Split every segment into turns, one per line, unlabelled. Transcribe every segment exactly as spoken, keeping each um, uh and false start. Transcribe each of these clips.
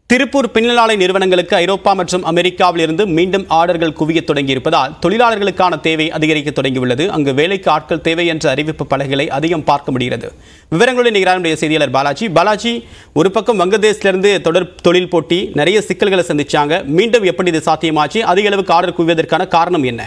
திருப்பூர் பின்னலாடை நிறுவனங்களுக்கு ஐரோப்பா மற்றும் அமெரிக்காவில் இருந்து மீண்டும் ஆர்டர்கள் குவிய தொடங்கியிருப்பதால் தொழிலாளர்களுக்கான தேவை அதிகரிக்க தொடங்கியுள்ளது. அங்கு வேலைக்கு ஆட்கள் தேவை என்ற அறிவிப்பு பலகைகளை அதிகம் பார்க்க முடிகிறது. விவரங்களுடன் நிகரானுடைய செய்தியாளர் பாலாஜி. பாலாஜி, ஒரு பக்கம் வங்கதேசத்திலிருந்து தொடர் தொழில் போட்டி நிறைய சிக்கல்களை சந்திச்சாங்க. மீண்டும் எப்படி இது சாத்தியமாச்சு? அதிக அளவுக்கு ஆர்டர் குவிவதற்கான காரணம் என்ன?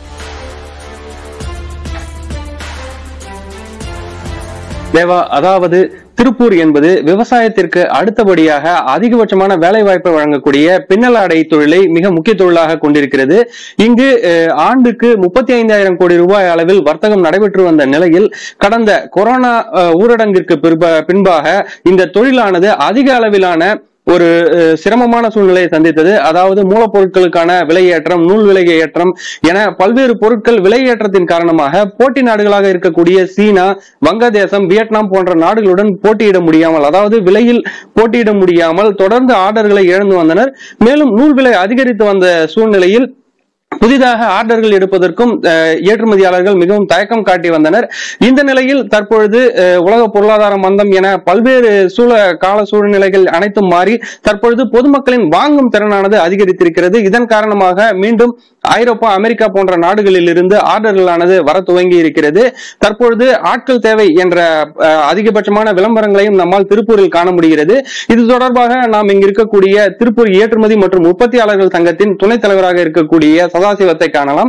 தேவா, அதாவது திருப்பூர் என்பது விவசாயத்திற்கு அடுத்தபடியாக அதிகபட்சமான வேலை வாய்ப்பை வழங்கக்கூடிய பின்னலாடை தொழிலை மிக முக்கிய தொழிலாக கொண்டிருக்கிறது. இங்கு ஆண்டுக்கு முப்பத்தி ஐந்தாயிரம் கோடி ரூபாய் அளவில் வர்த்தகம் நடைபெற்று வந்த நிலையில் கடந்த கொரோனா ஊரடங்கிற்கு பின்பாக இந்த தொழிலானது அதிக அளவிலான ஒரு சிரமமான சூழ்நிலையை சந்தித்தது. அதாவது மூலப்பொருட்களுக்கான விலையேற்றம், நூல் விலை ஏற்றம் என பல்வேறு பொருட்கள் விலையேற்றத்தின் காரணமாக போட்டி நாடுகளாக இருக்கக்கூடிய சீனா, வங்கதேசம், வியட்நாம் போன்ற நாடுகளுடன் போட்டியிட முடியாமல், அதாவது விலையில் போட்டியிட முடியாமல் தொடர்ந்து ஆர்டர்களை இழந்து வந்தனர். மேலும் நூல் விலை அதிகரித்து வந்த சூழ்நிலையில் புதிதாக ஆர்டர்கள் எடுப்பதற்கும் ஏற்றுமதியாளர்கள் மிகவும் தயக்கம் காட்டி வந்தனர். இந்த நிலையில் தற்பொழுது உலக பொருளாதார மந்தம் என பல்வேறு சூழ கால சூழ்நிலைகள் அனைத்தும் மாறி தற்பொழுது பொதுமக்களின் வாங்கும் திறனானது அதிகரித்திருக்கிறது. இதன் காரணமாக மீண்டும் ஐரோப்பா, அமெரிக்கா போன்ற நாடுகளில் இருந்து ஆர்டர்களானது வர துவங்கி இருக்கிறது. தற்பொழுது ஆட்கள் தேவை என்ற அதிகபட்சமான விளம்பரங்களையும் நம்மால் திருப்பூரில் காண முடிகிறது. இது தொடர்பாக நாம் இங்கு இருக்கக்கூடிய திருப்பூர் ஏற்றுமதி மற்றும் உற்பத்தியாளர்கள் சங்கத்தின் துணைத் தலைவராக இருக்கக்கூடிய சதாசிவத்தை காணலாம்.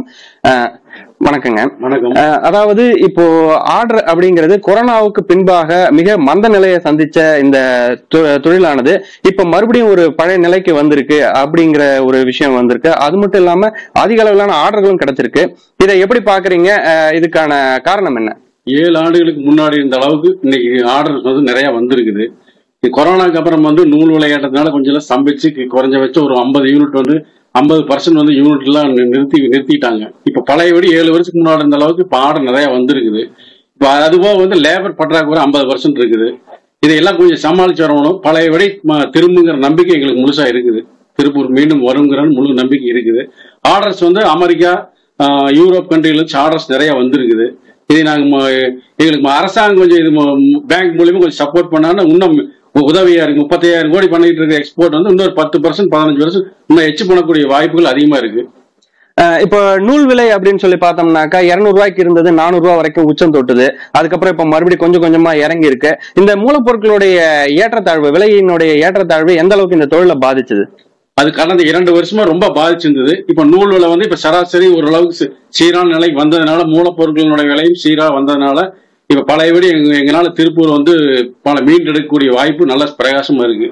வணக்கங்க.
வணக்கம்.
அதாவது இப்போ ஆர்டர் அப்படிங்கிறது கொரோனாவுக்கு பின்பாக மிக மந்த நிலையை சந்திச்ச இந்த தொழிலானது இப்ப மறுபடியும் ஒரு பழைய நிலைக்கு வந்திருக்கு அப்படிங்கிற ஒரு விஷயம் வந்திருக்கு. அது மட்டும் இல்லாம அதிக அளவிலான ஆர்டர்களும் கிடைச்சிருக்கு. இதை எப்படி பாக்குறீங்க? இதுக்கான காரணம் என்ன?
ஏழு ஆண்டுகளுக்கு முன்னாடி இந்த அளவுக்கு இன்னைக்கு ஆர்டர் வந்து நிறைய வந்திருக்குது. கொரோனாக்கு அப்புறம் வந்து நூல் விளையாட்டத்தினால கொஞ்சம் ஸ்தம்பிச்சு குறைஞ்ச வச்சு ஒரு ஐம்பது யூனிட் வந்து ஐம்பது பர்சன்ட் வந்து யூனிட் எல்லாம் நிறுத்தி நிறுத்திட்டாங்க. இப்ப பழையபடி ஏழு வருஷத்துக்கு முன்னாடி இருந்த அளவுக்கு இப்ப ஆர்டர் நிறைய வந்திருக்குது. இப்ப அதுபோக வந்து லேபர் பற்றாக்குறை ஐம்பது பர்சன்ட் இருக்குது. இதையெல்லாம் கொஞ்சம் சமாளிச்சு வரணும். பழையபடி திரும்புங்கிற நம்பிக்கை எங்களுக்கு முழுசா இருக்குது. திருப்பூர் மீண்டும் வருங்கிற முழு நம்பிக்கை இருக்குது. ஆர்டர்ஸ் வந்து அமெரிக்கா, யூரோப் கண்ட்ரில ஆர்டர்ஸ் நிறைய வந்திருக்குது. இதை நாங்க எங்களுக்கு அரசாங்கம் கொஞ்சம் இது பேங்க் மூலியமா கொஞ்சம் சப்போர்ட் பண்ணாலும் இன்னும் உதவியா இருக்கு. முப்பத்தையாயிரம் கோடி பண்ணிட்டு இருக்க எக்ஸ்போர்ட் வந்து இன்னொரு பத்து பர்சன்ட் பதினஞ்சு பர்சன்ட் இன்னும் எச்சு பண்ணக்கூடிய வாய்ப்புகள் அதிகமா இருக்கு.
இப்போ நூல் விலை அப்படின்னு சொல்லி பார்த்தோம்னாக்கா இருநூறு ரூபாய்க்கு இருந்தது நானூறு ரூபாய் வரைக்கும் உச்சம் தொட்டுது. அதுக்கப்புறம் இப்ப மறுபடியும் கொஞ்சம் கொஞ்சமா இறங்கி இருக்கு. இந்த மூலப்பொருட்களுடைய ஏற்றத்தாழ்வு, விலையினுடைய ஏற்றத்தாழ்வு எந்த அளவுக்கு இந்த தொழிலை பாதிச்சது?
அது கடந்த இரண்டு வருஷமா ரொம்ப பாதிச்சிருந்தது. இப்ப நூல் விலை வந்து இப்ப சராசரி ஓரளவுக்கு சீரான நிலைக்கு வந்ததுனால, மூலப்பொருட்களுடைய விலையும் சீரா வந்ததுனால இப்ப பழையபடி எங்களால திருப்பூர் வந்து பல மீண்டெடுக்கக்கூடிய வாய்ப்பு நல்ல பிரகாசமா இருக்கு.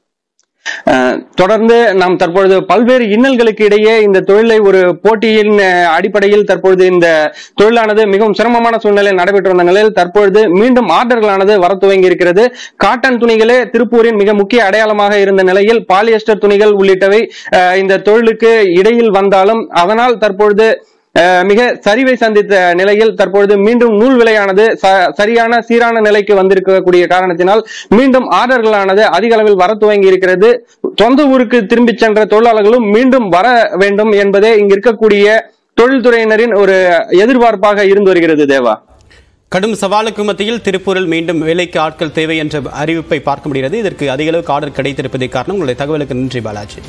தொடர்ந்து நாம் தற்பொழுது பல்வேறு இன்னல்களுக்கு இடையே இந்த தொழிலை ஒரு போட்டியின் அடிப்படையில் தற்பொழுது இந்த தொழிலானது மிகவும் சிரமமான சூழ்நிலையில் நடைபெற்று வந்த நிலையில் தற்பொழுது மீண்டும் ஆர்டர்களானது வர துவங்கி இருக்கிறது. காட்டன் துணிகளே திருப்பூரின் மிக முக்கிய அடையாளமாக இருந்த நிலையில் பாலியஸ்டர் துணிகள் உள்ளிட்டவை இந்த தொழிலுக்கு இடையில் வந்தாலும் அதனால் தற்பொழுது மிக சரிவை சந்தித்த நிலையில் தற்பொழுது மீண்டும் நூல் விலையானது சரியான சீரான நிலைக்கு வந்திருக்கக்கூடிய காரணத்தினால் மீண்டும் ஆர்டர்களானது அதிக அளவில் வர துவங்கி இருக்கிறது. சொந்த ஊருக்கு திரும்பி சென்ற தொழிலாளர்களும் மீண்டும் வர வேண்டும் என்பதே இங்கு இருக்கக்கூடிய தொழில்துறையினரின் ஒரு எதிர்பார்ப்பாக இருந்து வருகிறது. தேவா,
கடும் சவாலுக்கு மத்தியில் திருப்பூரில் மீண்டும் வேலைக்கு ஆட்கள் தேவை என்ற அறிவிப்பை பார்க்க முடிகிறது. இதற்கு அதிக அளவுக்கு ஆர்டர் கிடைத்திருப்பதை காரணம். உங்களுடைய தகவலுக்கு நன்றி பாலாஜி.